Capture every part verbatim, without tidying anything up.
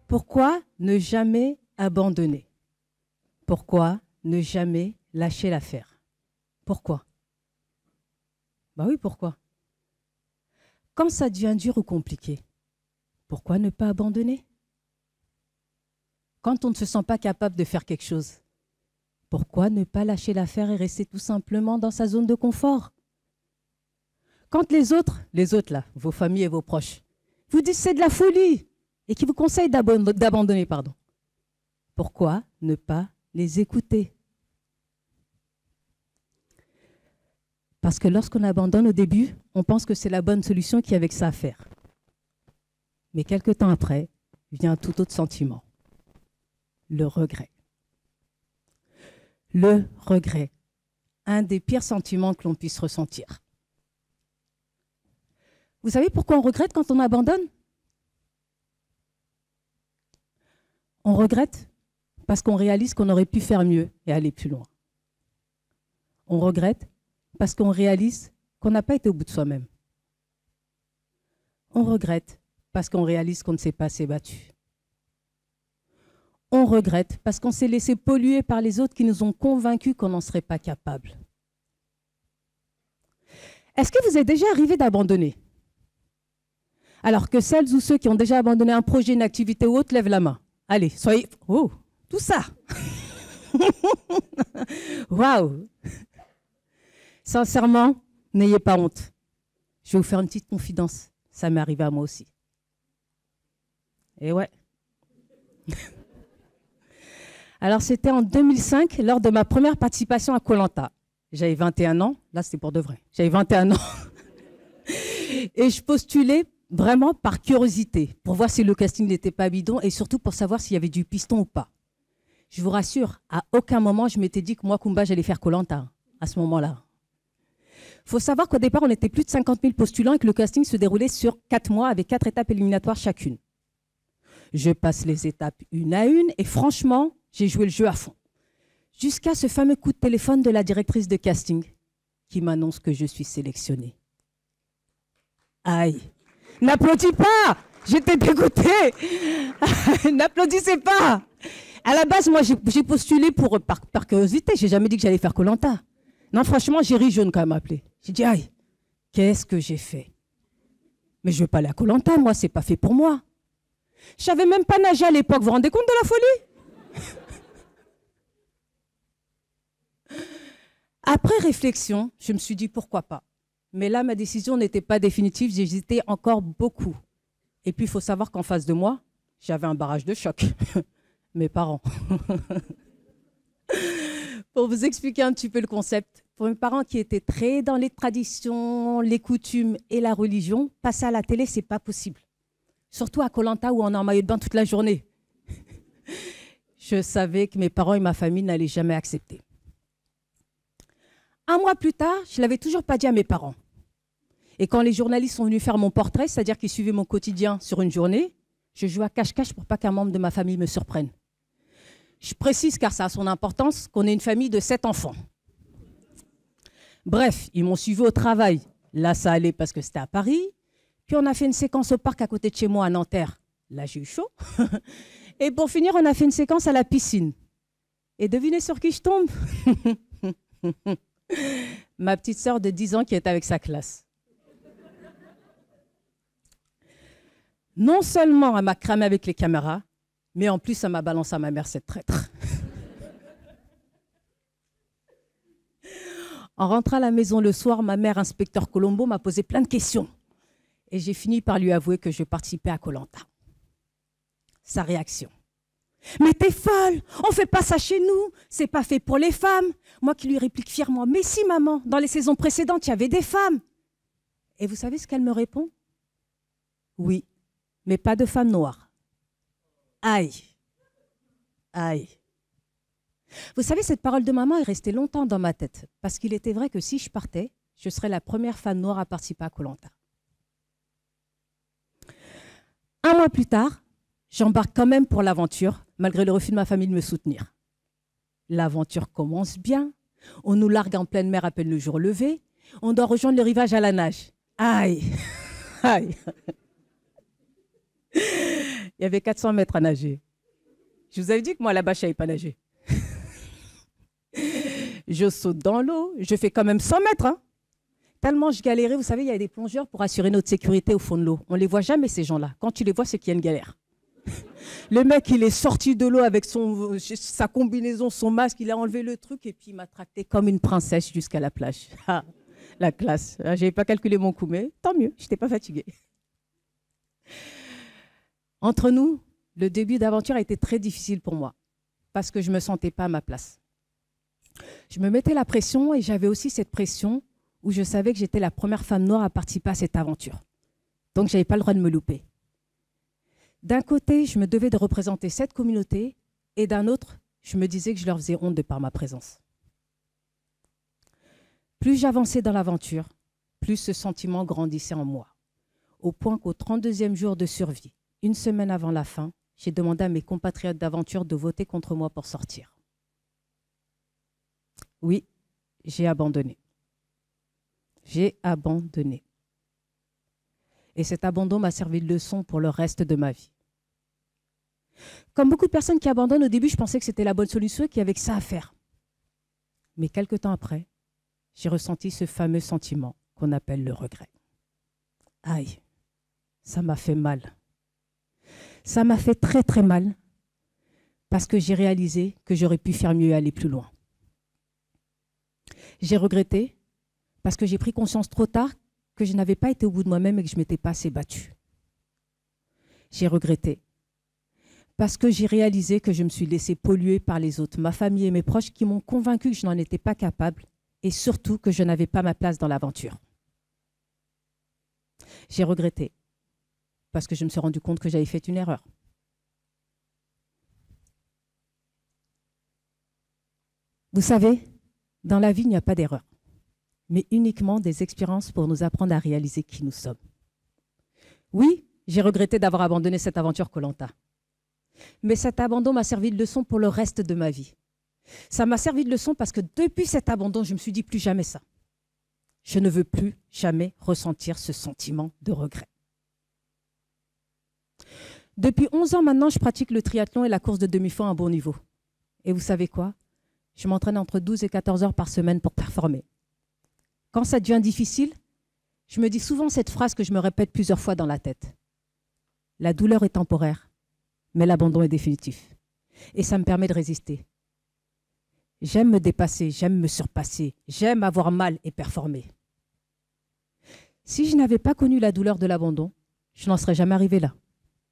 Pourquoi ne jamais abandonner? Pourquoi ne jamais lâcher l'affaire? Pourquoi? Bah oui, pourquoi? Quand ça devient dur ou compliqué, pourquoi ne pas abandonner? Quand on ne se sent pas capable de faire quelque chose, pourquoi ne pas lâcher l'affaire et rester tout simplement dans sa zone de confort? Quand les autres, les autres là, vos familles et vos proches, vous disent c'est de la folie et qui vous conseillent d'abandonner, pardon, pourquoi ne pas les écouter? Parce que lorsqu'on abandonne au début, on pense que c'est la bonne solution qui a avec ça à faire. Mais quelque temps après, vient un tout autre sentiment, le regret. Le regret, un des pires sentiments que l'on puisse ressentir. Vous savez pourquoi on regrette quand on abandonne? On regrette parce qu'on réalise qu'on aurait pu faire mieux et aller plus loin. On regrette parce qu'on réalise qu'on n'a pas été au bout de soi-même. On regrette parce qu'on réalise qu'on ne s'est pas assez battu. On regrette parce qu'on s'est laissé polluer par les autres qui nous ont convaincus qu'on n'en serait pas capable. Est-ce que vous êtes déjà arrivé d'abandonner? Alors que celles ou ceux qui ont déjà abandonné un projet, une activité ou autre, lèvent la main. Allez, soyez... Oh, tout ça. Waouh. Sincèrement, n'ayez pas honte. Je vais vous faire une petite confidence. Ça m'est arrivé à moi aussi. Et ouais. Alors, c'était en deux mille cinq, lors de ma première participation à Koh Lanta. J'avais vingt et un ans. Là, c'est pour de vrai. J'avais vingt et un ans. Et je postulais vraiment par curiosité, pour voir si le casting n'était pas bidon et surtout pour savoir s'il y avait du piston ou pas. Je vous rassure, à aucun moment, je m'étais dit que moi, Kumba, j'allais faire Koh Lanta à ce moment-là. Il faut savoir qu'au départ, on était plus de cinquante mille postulants et que le casting se déroulait sur quatre mois avec quatre étapes éliminatoires chacune. Je passe les étapes une à une et franchement, j'ai joué le jeu à fond. Jusqu'à ce fameux coup de téléphone de la directrice de casting qui m'annonce que je suis sélectionnée. Aïe! N'applaudis pas! J'étais dégoûtée! N'applaudissez pas! À la base, moi, j'ai postulé pour, par, par curiosité. J'ai jamais dit que j'allais faire Koh Lanta. Non, franchement, j'ai ri jaune quand même appelé. J'ai dit, aïe, qu'est-ce que j'ai fait? Mais je ne veux pas aller à Koh Lanta, moi, c'est pas fait pour moi. Je savais même pas nager à l'époque. Vous vous rendez compte de la folie? Après réflexion, je me suis dit, pourquoi pas? Mais là, ma décision n'était pas définitive, j'hésitais encore beaucoup. Et puis, il faut savoir qu'en face de moi, j'avais un barrage de choc. Mes parents. Pour vous expliquer un petit peu le concept, pour mes parents qui étaient très dans les traditions, les coutumes et la religion, passer à la télé, c'est pas possible. Surtout à Koh Lanta où on est en maillot de bain toute la journée. Je savais que mes parents et ma famille n'allaient jamais accepter. Un mois plus tard, je ne l'avais toujours pas dit à mes parents. Et quand les journalistes sont venus faire mon portrait, c'est-à-dire qu'ils suivaient mon quotidien sur une journée, je jouais à cache-cache pour pas qu'un membre de ma famille me surprenne. Je précise, car ça a son importance, qu'on est une famille de sept enfants. Bref, ils m'ont suivi au travail. Là, ça allait parce que c'était à Paris. Puis on a fait une séquence au parc à côté de chez moi, à Nanterre. Là, j'ai eu chaud. Et pour finir, on a fait une séquence à la piscine. Et devinez sur qui je tombe? Ma petite sœur de dix ans qui est avec sa classe. Non seulement elle m'a cramé avec les caméras, mais en plus, elle m'a balancé à ma mère, cette traître. En rentrant à la maison le soir, ma mère, inspecteur Colombo, m'a posé plein de questions. Et j'ai fini par lui avouer que je participais à Koh Lanta. Sa réaction. Mais t'es folle, on fait pas ça chez nous, c'est pas fait pour les femmes. Moi qui lui réplique fièrement, mais si maman, dans les saisons précédentes, il y avait des femmes. Et vous savez ce qu'elle me répond? Oui, mais pas de femmes noires. Aïe, aïe. Vous savez, cette parole de maman est restée longtemps dans ma tête, parce qu'il était vrai que si je partais, je serais la première femme noire à participer à Koh Lanta. Un mois plus tard, j'embarque quand même pour l'aventure, malgré le refus de ma famille de me soutenir. L'aventure commence bien, on nous largue en pleine mer à peine le jour levé, on doit rejoindre le rivage à la nage. Aïe, aïe. Il y avait quatre cents mètres à nager. Je vous avais dit que moi, là-bas, je ne savais pas nager. Je saute dans l'eau, je fais quand même cent mètres. Hein. Tellement je galérais, vous savez, il y a des plongeurs pour assurer notre sécurité au fond de l'eau. On ne les voit jamais, ces gens-là. Quand tu les vois, c'est qu'il y a une galère. Le mec, il est sorti de l'eau avec son, sa combinaison, son masque, il a enlevé le truc et puis il m'a tracté comme une princesse jusqu'à la plage. Ah, la classe. Je n'avais pas calculé mon coup, mais tant mieux, je n'étais pas fatiguée. Entre nous, le début d'aventure a été très difficile pour moi parce que je ne me sentais pas à ma place. Je me mettais la pression et j'avais aussi cette pression où je savais que j'étais la première femme noire à participer à cette aventure. Donc, je n'avais pas le droit de me louper. D'un côté, je me devais de représenter cette communauté et d'un autre, je me disais que je leur faisais honte de par ma présence. Plus j'avançais dans l'aventure, plus ce sentiment grandissait en moi, au point qu'au trente-deuxième jour de survie, une semaine avant la fin, j'ai demandé à mes compatriotes d'aventure de voter contre moi pour sortir. Oui, j'ai abandonné. J'ai abandonné. Et cet abandon m'a servi de leçon pour le reste de ma vie. Comme beaucoup de personnes qui abandonnent, au début, je pensais que c'était la bonne solution et qu'il y avait que ça à faire. Mais quelque temps après, j'ai ressenti ce fameux sentiment qu'on appelle le regret. Aïe, ça m'a fait mal. Ça m'a fait très très mal parce que j'ai réalisé que j'aurais pu faire mieux et aller plus loin. J'ai regretté parce que j'ai pris conscience trop tard que je n'avais pas été au bout de moi-même et que je ne m'étais pas assez battue. J'ai regretté parce que j'ai réalisé que je me suis laissée polluer par les autres, ma famille et mes proches qui m'ont convaincue que je n'en étais pas capable et surtout que je n'avais pas ma place dans l'aventure. J'ai regretté parce que je me suis rendu compte que j'avais fait une erreur. Vous savez, dans la vie, il n'y a pas d'erreur, mais uniquement des expériences pour nous apprendre à réaliser qui nous sommes. Oui, j'ai regretté d'avoir abandonné cette aventure Koh Lanta. Mais cet abandon m'a servi de leçon pour le reste de ma vie. Ça m'a servi de leçon parce que depuis cet abandon, je me suis dit plus jamais ça. Je ne veux plus jamais ressentir ce sentiment de regret. Depuis onze ans maintenant, je pratique le triathlon et la course de demi-fond à un bon niveau. Et vous savez quoi? Je m'entraîne entre douze et quatorze heures par semaine pour performer. Quand ça devient difficile, je me dis souvent cette phrase que je me répète plusieurs fois dans la tête. La douleur est temporaire, mais l'abandon est définitif. Et ça me permet de résister. J'aime me dépasser, j'aime me surpasser, j'aime avoir mal et performer. Si je n'avais pas connu la douleur de l'abandon, je n'en serais jamais arrivée là.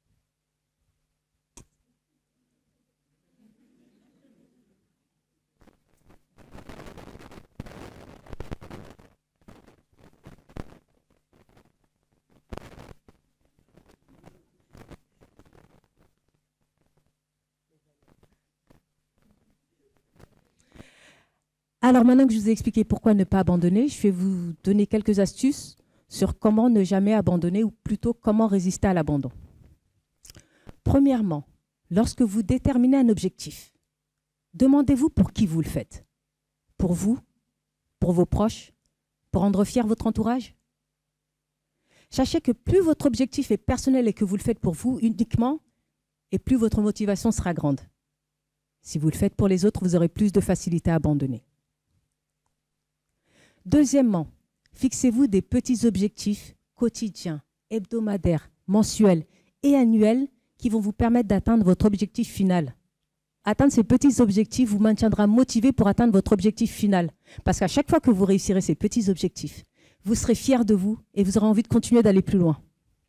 Alors maintenant que je vous ai expliqué pourquoi ne pas abandonner, je vais vous donner quelques astuces sur comment ne jamais abandonner ou plutôt comment résister à l'abandon. Premièrement, lorsque vous déterminez un objectif, demandez-vous pour qui vous le faites. Pour vous, pour vos proches, pour rendre fier votre entourage. Sachez que plus votre objectif est personnel et que vous le faites pour vous uniquement, et plus votre motivation sera grande. Si vous le faites pour les autres, vous aurez plus de facilité à abandonner. Deuxièmement, fixez-vous des petits objectifs quotidiens, hebdomadaires, mensuels et annuels qui vont vous permettre d'atteindre votre objectif final. Atteindre ces petits objectifs vous maintiendra motivé pour atteindre votre objectif final. Parce qu'à chaque fois que vous réussirez ces petits objectifs, vous serez fier de vous et vous aurez envie de continuer d'aller plus loin.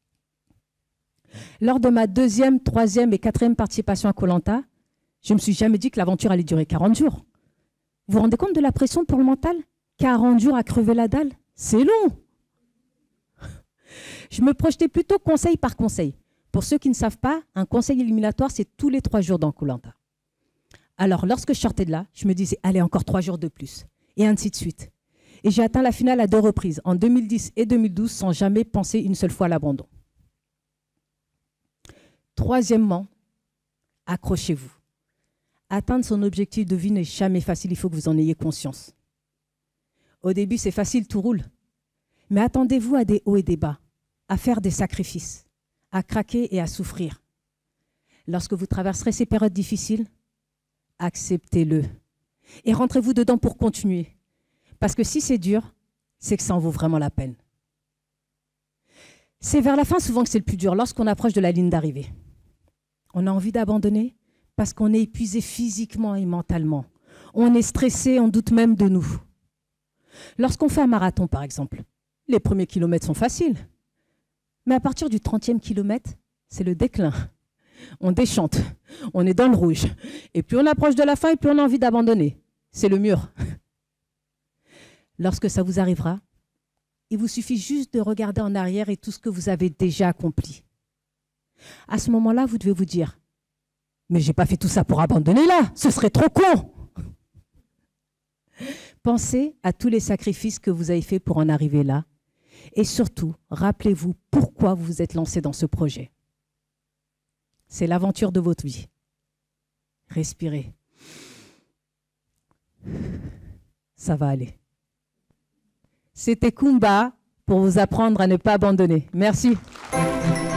Lors de ma deuxième, troisième et quatrième participation à Koh Lanta, je ne me suis jamais dit que l'aventure allait durer quarante jours. Vous vous rendez compte de la pression pour le mental ? quarante jours à crever la dalle, c'est long. Je me projetais plutôt conseil par conseil. Pour ceux qui ne savent pas, un conseil éliminatoire, c'est tous les trois jours dans Koh Lanta. Alors, lorsque je sortais de là, je me disais, allez, encore trois jours de plus. Et ainsi de suite. Et j'ai atteint la finale à deux reprises, en deux mille dix et deux mille douze, sans jamais penser une seule fois à l'abandon. Troisièmement, accrochez-vous. Atteindre son objectif de vie n'est jamais facile, il faut que vous en ayez conscience. Au début, c'est facile, tout roule. Mais attendez-vous à des hauts et des bas, à faire des sacrifices, à craquer et à souffrir. Lorsque vous traverserez ces périodes difficiles, acceptez-le et rentrez-vous dedans pour continuer. Parce que si c'est dur, c'est que ça en vaut vraiment la peine. C'est vers la fin souvent que c'est le plus dur, lorsqu'on approche de la ligne d'arrivée. On a envie d'abandonner parce qu'on est épuisé physiquement et mentalement. On est stressé, on doute même de nous. Lorsqu'on fait un marathon, par exemple, les premiers kilomètres sont faciles. Mais à partir du trentième kilomètre, c'est le déclin. On déchante, on est dans le rouge. Et plus on approche de la fin, et plus on a envie d'abandonner. C'est le mur. Lorsque ça vous arrivera, il vous suffit juste de regarder en arrière et tout ce que vous avez déjà accompli. À ce moment-là, vous devez vous dire, mais j'ai pas fait tout ça pour abandonner là, ce serait trop con. Pensez à tous les sacrifices que vous avez faits pour en arriver là. Et surtout, rappelez-vous pourquoi vous vous êtes lancé dans ce projet. C'est l'aventure de votre vie. Respirez. Ça va aller. C'était Kumba pour vous apprendre à ne pas abandonner. Merci.